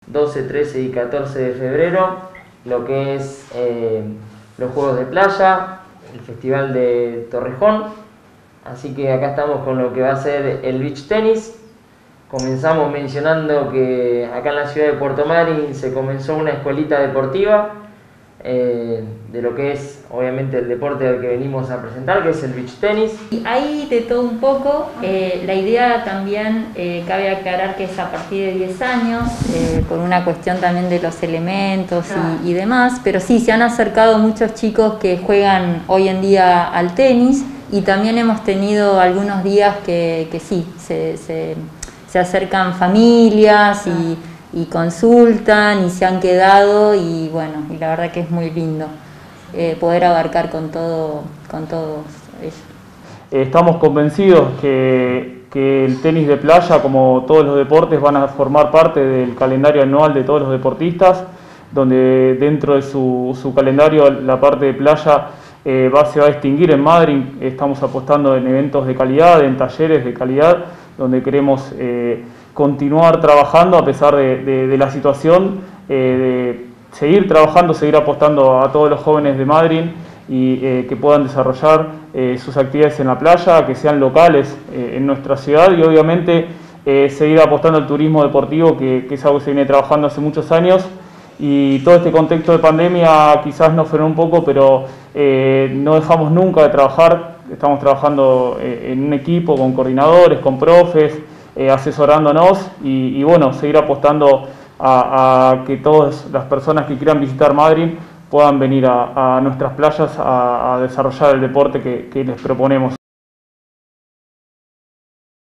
12, 13 y 14 de febrero, lo que es los Juegos de Playa, el Festival de Torrejón. Así que acá estamos con lo que va a ser el beach tenis. Comenzamos mencionando que acá en la ciudad de Puerto Madryn se comenzó una escuelita deportiva de lo que es obviamente el deporte al que venimos a presentar, que es el beach tenis. Y hay de todo un poco. La idea también, cabe aclarar que es a partir de 10 años, por una cuestión también de los elementos y demás, pero sí, se han acercado muchos chicos que juegan hoy en día al tenis, y también hemos tenido algunos días que sí, se acercan familias y consultan y se han quedado, y bueno, y la verdad que es muy lindo poder abarcar con todos ellos. Estamos convencidos que el tenis de playa, como todos los deportes, van a formar parte del calendario anual de todos los deportistas, donde dentro de su calendario la parte de playa se va a distinguir en Madryn. Estamos apostando en eventos de calidad, en talleres de calidad, donde queremos continuar trabajando a pesar de la situación, de seguir trabajando, seguir apostando a todos los jóvenes de Madryn y que puedan desarrollar sus actividades en la playa, que sean locales en nuestra ciudad, y obviamente seguir apostando al turismo deportivo, que es algo que se viene trabajando hace muchos años. Y todo este contexto de pandemia quizás nos frenó un poco, pero no dejamos nunca de trabajar. Estamos trabajando en un equipo con coordinadores, con profes, asesorándonos y bueno, seguir apostando a que todas las personas que quieran visitar Madryn puedan venir a nuestras playas a desarrollar el deporte que les proponemos.